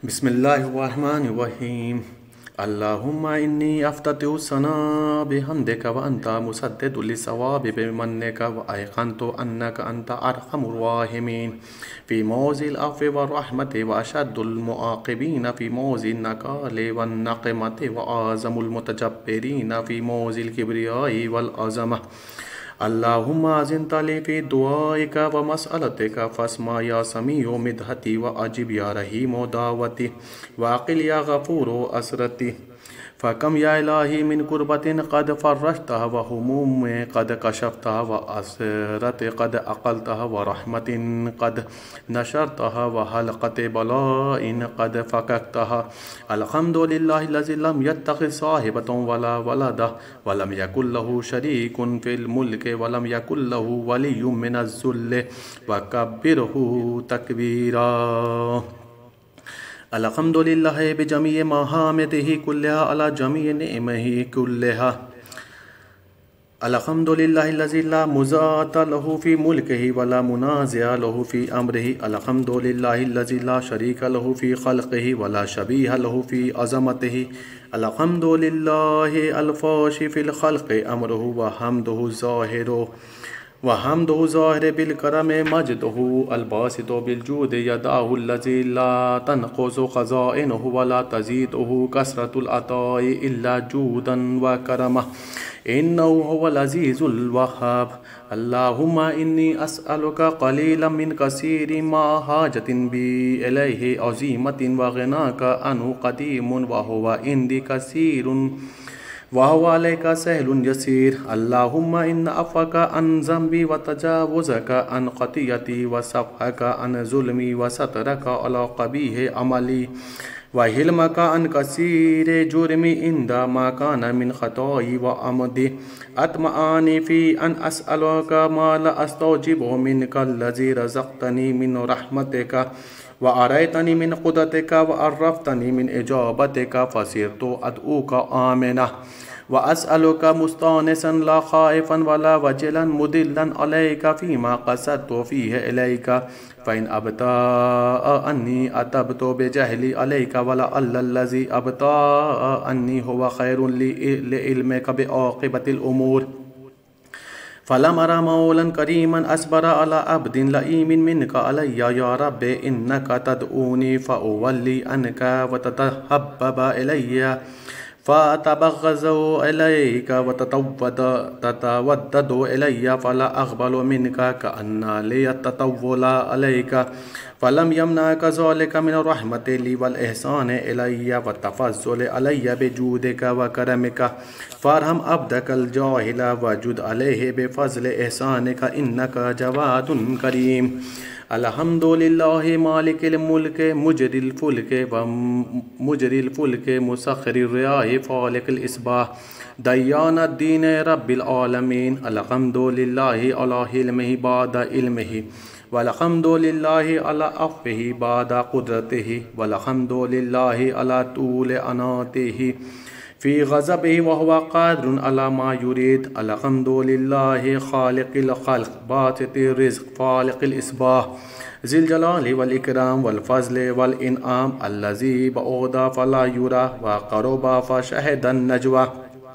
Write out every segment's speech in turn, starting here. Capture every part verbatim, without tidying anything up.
بسم الله الرحمن الرحيم. اللهم إني أفتتح الثناء بحمدك وأنت مسدد للصواب بمنك وأيقنت أنك أنت أرحم الراحمين في موضع العفو والرحمة وأشد المعاقبين في موضع النكال والنقمة وأعظم المتجبرين في موضع الكبرياء والعظمة. اللهم أذنت لي في دعائك ومسألتك فاسمع يا سميع مدحتي وأجب يا رحيم دعوتي وأقل يا غفور أسرتي. فكم يا إلهي من كربة قد فرجتها وهموم قد كشفتها وأسرة قد أقلتها ورحمة قد نشرتها وحلقة بلاء قد فككتها. الحمد لله الذي لم يتخذ صاحبة ولا ولدا ولم يكن له شريك في الملك ولم يكن له ولي من الذل وكبره تكبيرا. الحمد لله بجميع محامده كلها على جميع نعمه كلها. الحمد لله الذي لا مزاة له في ملكه ولا منازع له في أمره. الحمد لله الذي لا شريك له في خلقه ولا شبيه له في عظمته. الحمد لله الفاشي في الخلق أمره وحمده ظاهر وحمده ظاهر بالكرم مجده الباسط بالجود يداه الذي لا تنقص خزائنه ولا تزيده كثرة العطاء إلا جودا وكرمه إنه هو العزيز الوهاب. اللهم إني أسألك قليلا من كثير ما حاجة بي إليه عظيمة وغناك عنه قديم وهو عندي كثير وهو عليك سهل يسير. اللهم إن عفوك عن ذنبي وتجاوزك عن خطيئتي وصفحك عن ظلمي وسترك على قبيح عملي وحلمك عن كثير جرمي عند ما كان من خطاي وعمدي أطمعني في أن أسألك ما لا أستوجبه منك الذي رزقتني من رحمتك وأريتني من قدرتك وعرفتني من إجابتك فصرت أدعوك آمنا وأسألك مستانسا لا خائفا ولا وجلا مدلا عليك فيما قصدت فيه إليك. فإن أبطأ أني أتبت بجهلي عليك ولعل الذي أبطأ أني هو خير لعلمك بعاقبة الأمور. فلم أرى مولا كريما أصبر على عبد لئيم منك علي يا رب إنك تدعوني فأولي عنك وتتحبب إلي فأتبغض إليك وتتودد إلي فلا أقبل منك كأن لي التطول عليك. فلم يمنعك ذلك من الرحمة لي والإحسان إلي والتفضل علي بجودك وكرمك. فارحم عبدك الجاهل وجد عليه بفضل إحسانك إنك جواد كريم. الحمد لله مالك الملك مجري الفلك ومجري الفلك مسخر الرياح فالق الإصباح ديان الدين رب العالمين. الحمد لله على حلمه بعد علمه والحمد لله على عفوه بعد قدرته والحمد لله على طول أناته في غضبه وهو قادر على ما يريد. الحمد لله خالق الخلق باسط الرزق فالق الإصباح ذي الجلال والإكرام والفضل والإنعام الذي بعد فلا يرى وقرب فشهد النجوى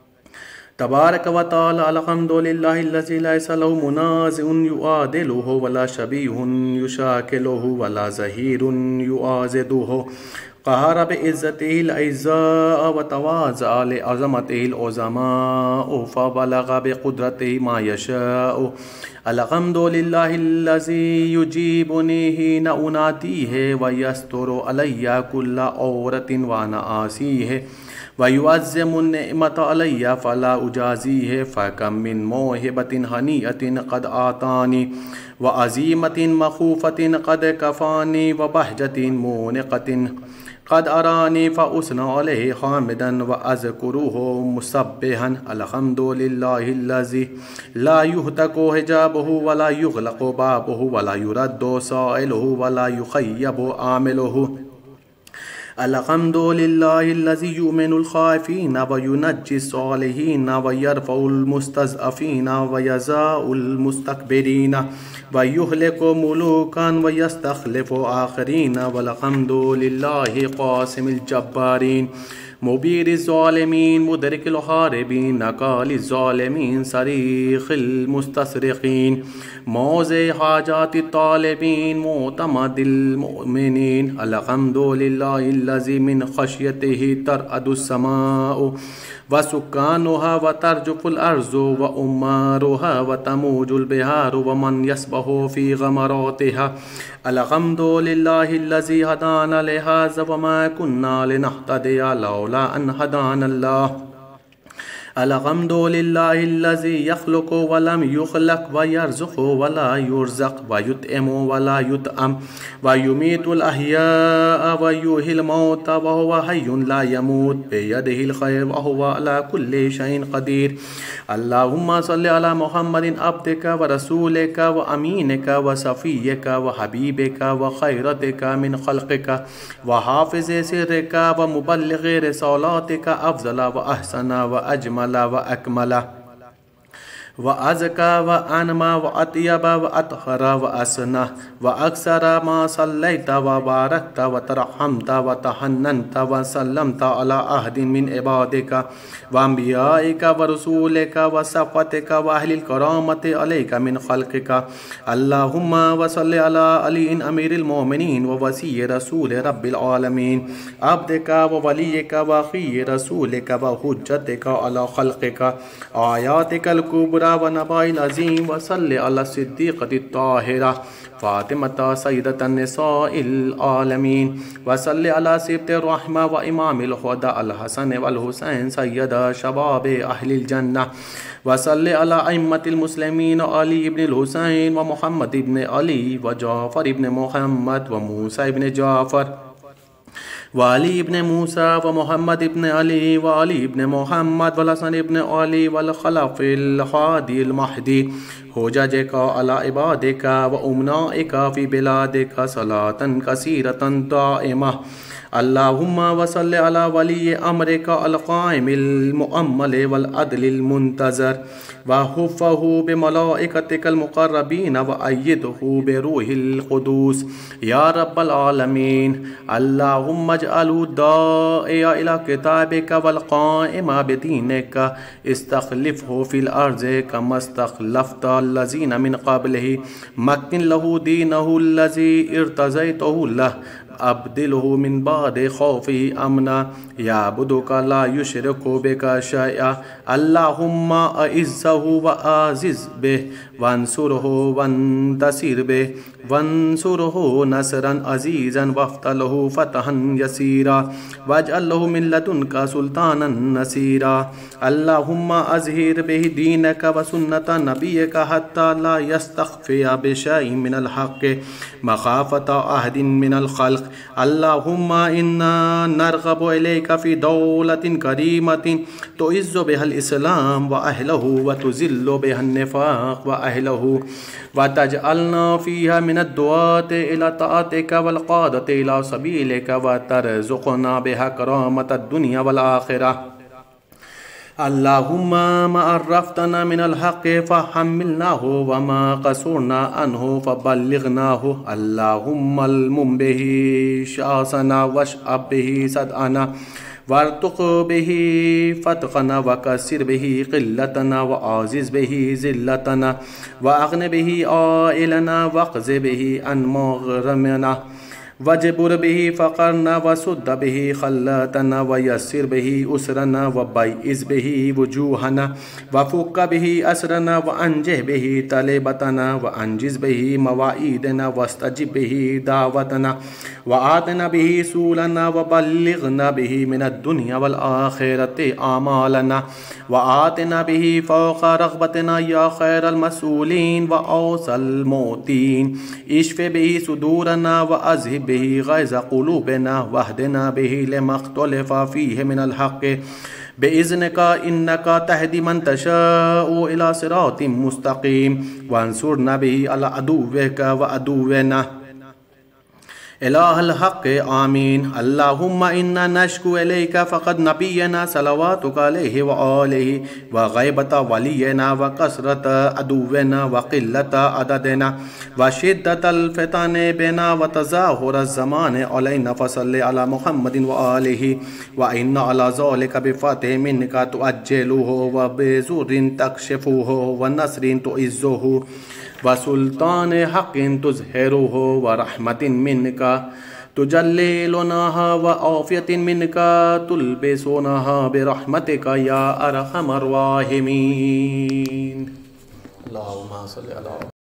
تبارك وتعالى. الحمد لله الذي ليس له منازع يعادله ولا شبيه يشاكله ولا زهير يعازده. قهر بعزته الأعزاء وتواضع لعظمته العظماء فبلغ بقدرته ما يشاء. الحمد لله الذي يجيبني حين أناديه ويستر علي كل عورة وأنا آسيه ويعظم النعمة علي فلا أجازيه. فكم من موهبة هنيئة قد أعطاني وعزيمة مخوفة قد كفاني وبهجة مونقة قد أراني فأثنى عليه حامدا وأذكره مسبحا. الحمد لله الذي لا يهتك حجابه ولا يغلق بابه ولا يرد سائله ولا يخيب عامله. الحمد لله الذي يؤمن الخائفين وينجي الصالحين ويرفع المستضعفين ويزاء المستكبرين ويهلك ملوكا ويستخلف آخرين والحمد لله قاسم الجبارين مبير الظالمين مدرك الحاربين نقال الظالمين صريخ المستصرخين موضع حاجات الطالبين معتمد المؤمنين الحمد لله الذي من خشيته ترعد السماء وسكانها وترجف الأرض وأمارها وتموج البحار ومن يسبح في غمراتها الحمد لله الذي هدانا لهذا وما كنا لنهتدي لولا أن هدانا الله الحمد لله الذي يخلق ولم يخلق ويرزق ولا يرزق ويطعم ولا يطعم ويميت الأحياء ويحيي الموتى وهو حي لا يموت بيده الخير وهو على كل شيء قدير اللهم صل على محمد عبدك ورسولك وأمينك وصفيك وحبيبك وخيرتك من خلقك وحافظ سرك ومبلغ رسالاتك أفضل وأحسن وأجمل وأكمل وأزكى وأنمى وأطيب وأطهر وأسنى وأكثر ما صليت وباركت وترحمت وتحننت وسلمت على أحد من عبادك وأنبيائك ورسولك وصفتك وأهل الكرامة عليك من خلقك اللهم وصل على علي أمير المؤمنين ووصي رسول رب العالمين عبدك ووليك وأخي رسولك وحجتك على خلقك آياتك الكبرى ونبأ العظيم وصل على الصديقة الطاهرة فاطمة سيدة النساء العالمين وصل على سبط الرحمة وإمام الهدى الحسن والحسين سيد شباب أهل الجنة وصل على أئمة المسلمين علي بن الحسين ومحمد بن علي وجعفر بن محمد وموسى بن جعفر وعلي بن موسى ومحمد بن علي وعلي بن محمد والحسن بن علي والخلف الهادي المهدي حججك على عبادك وأمنائك في بلادك صلاة كثيرة دائمة اللهم وصل على ولي أمرك القائم المؤمل والعدل المنتظر وحفه بملائكتك المقربين وأيده بروح القدوس يا رب العالمين اللهم اجعله الداعي إلى كتابك والقائم بدينك استخلفه في الأرض كما استخلفت الذين من قبله مكن له دينه الذي ارتضيته له أبدله من بعد خوفه أمنا يعبدك لا يشرك بك شيئا اللهم أعزه وأعزز به وانصره وانتصر به وانصره نصرا عزيزا وافتح له فتحا يسيرا واجعل له من لدنك سلطانا نصيرا اللهم أظهر به دينك وسنة نبيك حتى لا يستخفي بشيء من الحق مخافة أحد من الخلق اللهم إنا نرغب إليك في دولة كريمة تعز بها الإسلام وأهله وتذل بها النفاق وأهله وتجعلنا فيها من الدعاة إلى طاعتك والقادة إلى سبيلك وترزقنا بها كرامة الدنيا والآخرة اللهم ما عرفتنا من الحق فحملناه وما قصرنا عنه فبلغناه اللهم المم به شاسنا واشعب به صدعنا وارتق به فتقنا وكسر به قلتنا وعزز به ذلتنا وأغن به عائلنا واقض به عن مغرمنا وجبر به فقرنا وسد به خلاتنا ويسر به أسرنا وبيئز به وجوهنا وفك به أسرنا وأنجه به طلبتنا وأنجز به مواعيدنا واستجب به دعوتنا وآتنا به سولنا وبلغنا به من الدنيا والآخرة آمالنا وآتنا به فوق رغبتنا يا خير المسؤولين وأوصى الموتين اشف به صدورنا وأذهب به غيظ قلوبنا واهدنا به لما اختلف فيه من الحق بإذنك إنك تهدي من تشاء إلى صراط مستقيم وانصرنا به على عدوك وعدونا إله الحق آمين. اللهم إنا نشكو إليك فقد نبينا صلواتك عليه وآله وغيبة ولينا وكثرة عدونا وقلة عددنا وشدة الفتن بنا وتظاهر الزمان علينا فصل على محمد وآله وإن على ذلك بفتح منك تؤجله وبزور تكشفه ونصر تعزه وسلطان حق تظهره ورحمة منك تجللناها وعافية منك تلبسونها برحمتك يا أرحم الراحمين. اللهم صل على